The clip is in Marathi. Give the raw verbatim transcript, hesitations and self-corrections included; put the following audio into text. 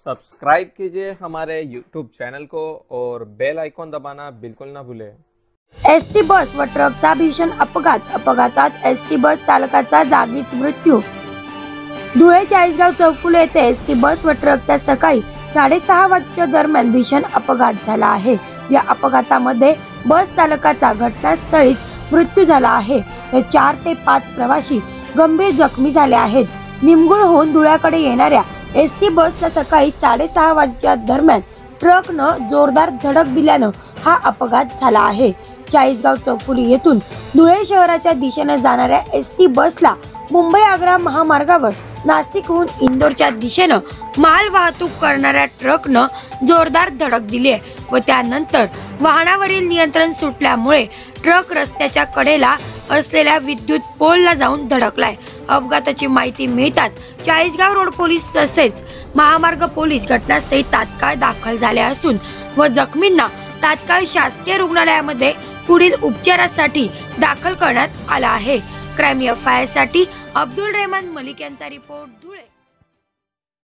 सब्सक्राइब कीजिए हमारे यूट्यूब चैनल को और बेल आइकॉन दबाना बिल्कुल ना भूलें। एसटी बस व ट्रकचा भीषण अपघात अपघातात एसटी बस चालकाचा जागीच मृत्यू। धुळे चाळीसगाव चौफुले येथे एसटी बस व ट्रकचा सकाळी साडेसहा वाजच्या दरम्यान भीषण अपघात झाला आहे। या अपघातामध्ये बस चालकाचा घटनास्थळीच मृत्यू झाला आहे तर चार ते पाच प्रवासी गंभीर जखमी झाले आहेत। निमगुणहून धुळ्याकडे येणाऱ्या एसटी बसला सकाळी साडेसहा वाजच्या दरम्यान ट्रकनं जोरदार धडक दिल्यानं हा अपघात झाला आहे। चाळीसगाव चौफुली येथून धुळे शहराच्या दिशेने जाणाऱ्या एसटी बसला मुंबई आग्रा महामार्गावर नाशिकहून इंदोरच्या दिशेनं माल वाहतूक करणाऱ्या ट्रकनं जोरदार धडक दिली व त्यानंतर वाहनावरील नियंत्रण सुटल्यामुळे ट्रक रस्त्याच्या कडेला असलेल्या विद्युत पोलला जाऊन धडकलाय। अपघाताची माहिती मिळताच चाळीसगाव रोड पोलीस तसेच महामार्ग पोलीस घटनास्थळी तात्काळ दाखल झाले असून व जखमींना तात्काळ शासकीय रुग्णालयामध्ये पुढील उपचारासाठी दाखल करण्यात आला आहे। क्राईम एफ आय आर साठी अब्दुल रहमान मलिक यांचा रिपोर्ट धुळे।